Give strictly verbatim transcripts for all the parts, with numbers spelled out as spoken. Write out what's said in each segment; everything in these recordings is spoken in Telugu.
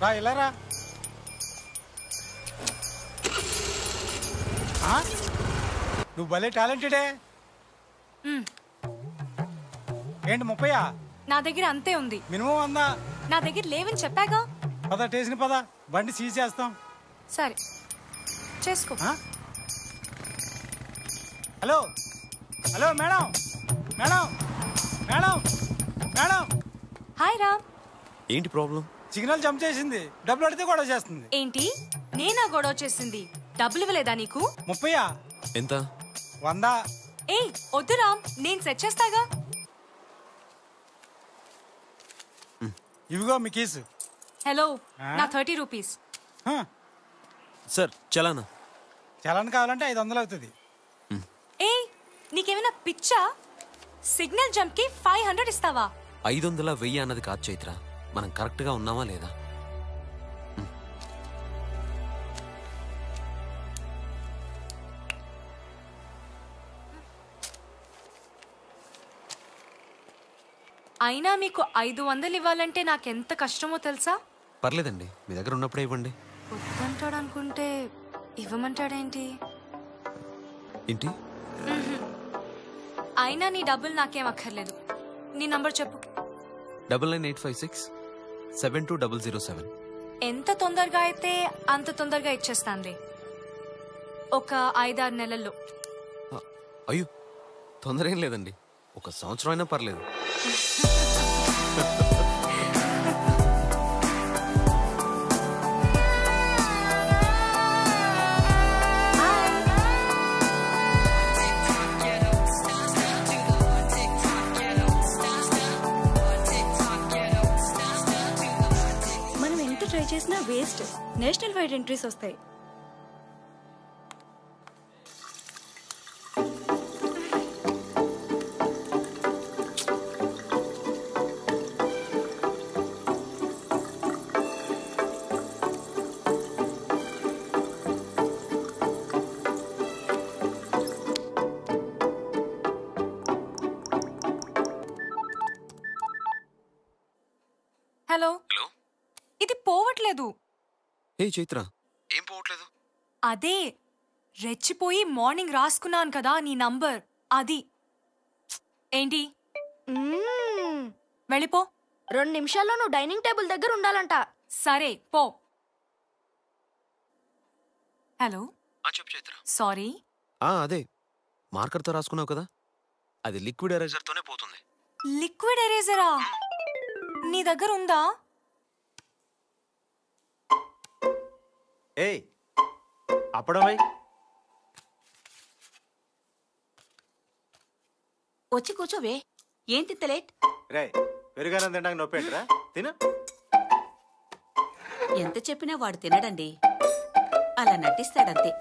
రా ఇలా రా. నువ్వు భలే టాలెంటెడే. ఏంటి ముప్పయా? నా దగ్గర అంతే ఉంది. మినిమం వందా? నా దగ్గర లేవని చెప్పాగా. పద టేసిన పద, బండి సీజ్ చేస్తాం. సరే చేసుకో. Hello hello madam madam madam madam. Hi Ram. ఏంటి ప్రాబ్లం? సిగ్నల్ జంప్ చేసింది, డబ్బులు అడితే గొడవ చేస్తుంది. ఏంటి నేనా గొడవ చేసింది? డబ్బులు ఇవ్వలేదా నీకు? ముప్పయా? ఎంత? వందా. ఏయ్ వద్దు రామ్, నేను సెట్ చేస్తాగా. ఇవిగో మీ కేసు. హలో, నా థర్టీ రూపీస్. సార్ చలానా? చలాన్ కావాలంటే ఐదు వందలు అవుతుంది. ఏయ్ నీకేమైనా పిచ్చా? సిగ్నల్ జంప్ కి ఫైవ్ హండ్రెడ్ ఇస్తావా? ఐదు వందల వెయ్యి అన్నది కాదు చైత్ర, మనం కరెక్ట్ గా ఉన్నామా లేదా? అయినా మీకు ఐదు వందలు ఇవ్వాలంటే నాకెంత కష్టమో తెలుసా? పర్లేదండి, మీ దగ్గర ఉన్నప్పుడే ఇవ్వండి. వద్దంటాడు అనుకుంటే ఇవ్వమంటాడేంటి? ఏంటి? అయినా నీ డబ్బులు నాకేం అక్కర్లేదు. నీ నంబర్ చెప్పు. Double nine eight five six seven two double zero seven. ఎంత తొందరగా అయితే అంత తొందరగా ఇచ్చేస్తానులే, ఒక ఐదారు నెలల్లో. అయ్యో తొందర ఏం లేదండి, ఒక సంవత్సరం అయినా పర్లేదు. మనం ఎంత ట్రై చేసినా వేస్ట్. నేషనల్ వైడ్ ఎంట్రీస్ వస్తాయి. హలో. హలో, ఇది పోవట్లేదు. హే చైత్ర, ఏం పోవట్లేదు? అదే రెచ్చిపోయి మార్నింగ్ రాసుకున్నాను కదా నీ నంబర్, అది. ఏంటి? వెళ్ళిపో. రెండు నిమిషాల్లో నువ్వు డైనింగ్ టేబుల్ దగ్గర ఉండాలంట. సరే పో. హలో. చెప్పు చైత్ర. సారీ. అదే మార్కర్తో రాసుకున్నావు కదా, అది లిక్విడ్ ఎరేజర్ తోనే పోతుంది. లిక్విడ్ ఎరేజరా నీ దగ్గర ఉందా? ఏయ్ అప్పుడమై వచ్చి కూర్చోవే. ఏంటి ఇంత లేట్? రే పెరుగారం తినడానికి నొప్పేంటిరా, తిను. ఎంత చెప్పినా వాడు తినడండి, అలా నటిస్తాడంతే.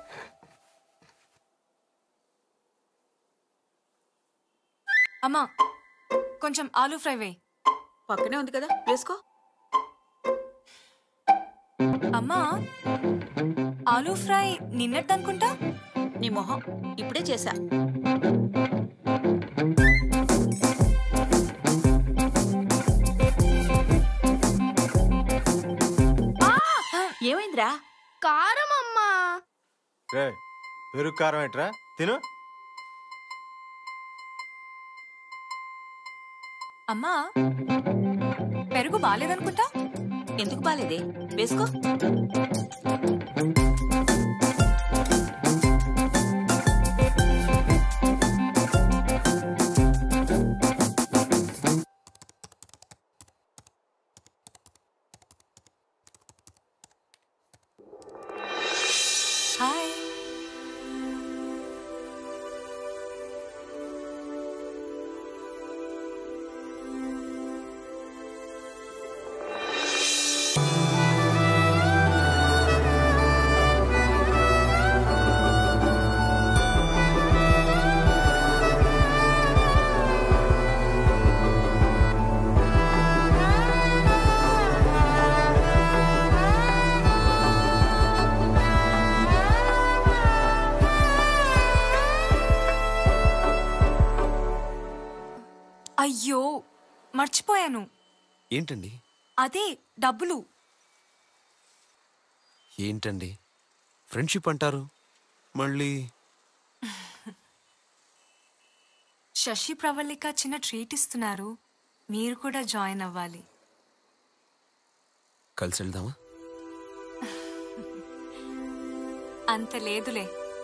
అమ్మా కొంచెం ఆలూ ఫ్రై వేయి. పక్కనే ఉంది కదా, వేసుకో. అమ్మా ఆలూ ఫ్రై నిన్నట్టనుకుంటా. నీ మొహం, ఇప్పుడే చేశా. ఏమైందిరా? కారం అమ్మా. రే పెరుగు కారం ఏంట్రా, తిను. అమ్మా పెరుగు బాలేదనుకుంటా. ఎందుకు బాలేదే, వేసుకో. హాయ్. అయ్యో మర్చిపోయాను. ఏంటండి? అదే డబ్బులు. ఏంటండి ఫ్రెండ్షిప్ అంటారు మళ్ళీ? శశి ప్రవళిక చిన్న ట్రీట్ ఇస్తున్నారు, మీరు కూడా జాయిన్ అవ్వాలి. కలిసి వెళ్దామా? అంత లేదులే.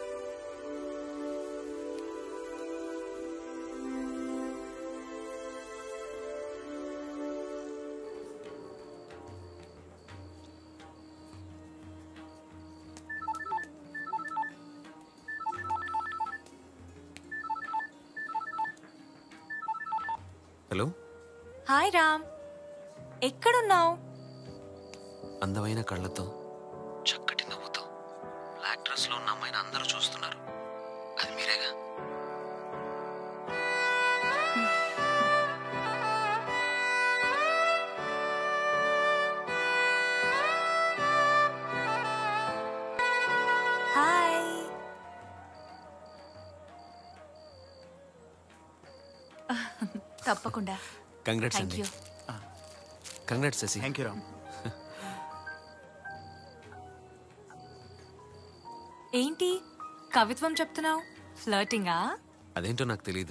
హలో. హాయ్ రామ్, ఎక్కడున్నావు? అందమైన కళ్ళతో చక్కటి నవ్వుతో బ్లాక్ డ్రెస్ లో ఉన్న అమ్మాయిని అందరూ చూస్తున్నారు. అది మీరేగా? హాయ్. తప్పకుండా. కంగ్రాట్స్ థ్యాంక్ అండి. You. Congrats Shashi. Thank you Ram. ఏంటి కవిత్వం చెప్తున్నావు? ఫ్లర్టింగా? అదేంటో నాకు తెలీదు.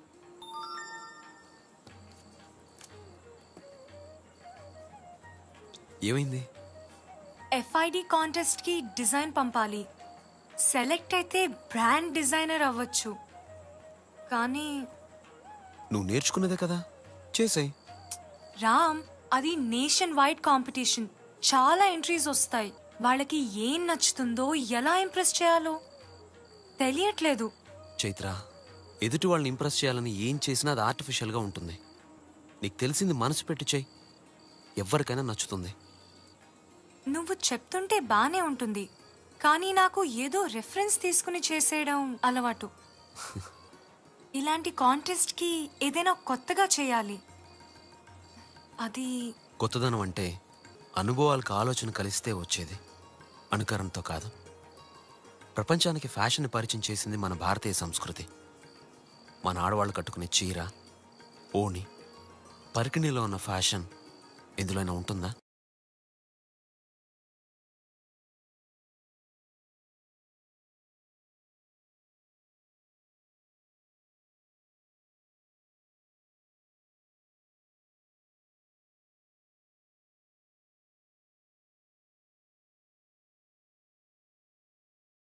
ఏమైంది? ఎఫ్ఐడి కాంటెస్ట్ కి డిజైన్ పంపాలి. సెలెక్ట్ అయితే బ్రాండ్ డిజైనర్ అవ్వచ్చు. కానీ నువ్వు నేర్చుకున్నదే కదా, చేసేయ్. రామ్, అది నేషన్ వైడ్ కాంపిటీషన్. చాలా ఎంట్రీస్ వస్తాయి. వాళ్ళకి ఏం నచ్చుతుందో, ఎలా ఇంప్రెస్ చేయాలో తెలియట్లేదు. చైత్ర, ఎదుటి వాళ్ళని ఇంప్రెస్ చేయాలని ఏం చేసినా అది ఆర్టిఫిషియల్గా ఉంటుంది. నీకు తెలిసింది మనసు పెట్టి చెయ్యి, ఎవరికైనా నచ్చుతుంది. నువ్వు చెప్తుంటే బానే ఉంటుంది, కానీ నాకు ఏదో రెఫరెన్స్ తీసుకుని చేసేయడం అలవాటు. ఇలాంటి కాంటెస్ట్కి ఏదైనా కొత్తగా చేయాలి. అది కొత్తదనం అంటే అనుభవాలకు ఆలోచన కలిస్తే వచ్చేది, అనుకరణతో కాదు. ప్రపంచానికి ఫ్యాషన్ పరిచయం చేసింది మన భారతీయ సంస్కృతి. మన ఆడవాళ్ళు కట్టుకునే చీర, ఓణి, పరికిణిలో ఉన్న ఫ్యాషన్ ఇందులోనే ఉంటుందా?